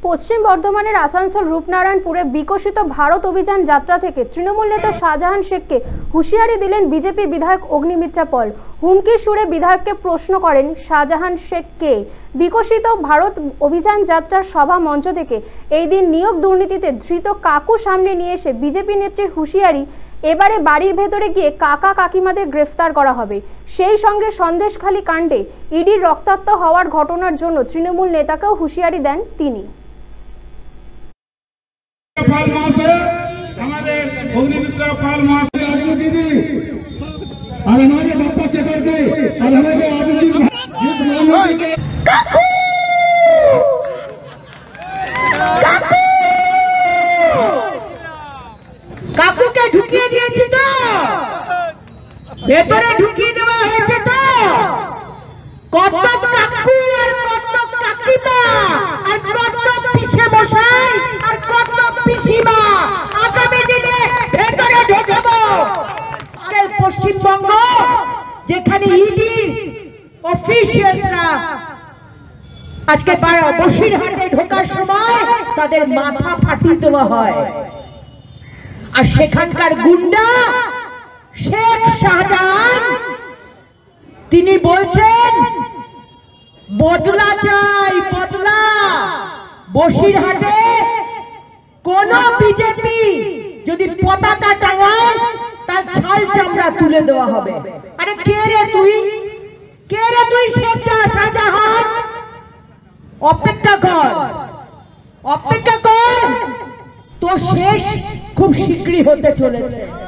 পশ্চিম বর্ধমানের আসানসোল রূপনারায়ণপুরে বিকশিত ভারত অভিযান যাত্রা থেকে তৃণমূল নেতা শাহজাহান শেখকে হুঁশিয়ারি দিলেন বিজেপি বিধায়ক অগ্নিমিত্রা পল। হুমকির সুরে বিধায়ককে প্রশ্ন করেন শাহজাহান শেখকে। বিকশিত ভারত অভিযান যাত্রার সভা মঞ্চ থেকে এই দিন নিয়োগ দুর্নীতিতে ধৃত কাকু সামনে নিয়ে এসে বিজেপি নেত্রীর হুঁশিয়ারি, এবারে বাড়ির ভেতরে গিয়ে কাকা কাকিমাদের গ্রেফতার করা হবে। সেই সঙ্গে সন্দেশখালী কাণ্ডে ইডির রক্তাক্ত হওয়ার ঘটনার জন্য তৃণমূল নেতাকেও হুঁশিয়ারি দেন তিনি। और हमारे बापा चटर्जी और हमारे अभिजीत जिस मामले के কাকু কে ঢুকিয়ে দিয়েছি তো, ভেতরে ঢুকিয়ে দেওয়া হয়েছে তো। কত কাকু আর কত কাকিমা আর কত পিসে মশাই আর কত পিসিমা আগামী দিনে ভেতরে ঢোকাবো। পশ্চিমবঙ্গ যেখানে ইডি অফিসিয়ালসরা আজকে বসিরহাটে ঢোকার সময় তাদের মাথা ফাটিয়ে দেওয়া হয়, আর সেখানকার গুন্ডা শেখ শাহজাহান তিনি বলছেন বদলা চাই, বদলা। বসিরহাটে কোন বিজেপি যদি পতাকা টাঙায় তার ছাল চামড়া তুলে দেওয়া হবে। আরে কে রে তুই, কে রে তুই শেখ শাহজাহান? অপেক্ষা কর, অপেক্ষা কর, তোর শেষ খুব শীঘ্রই হতে চলেছে।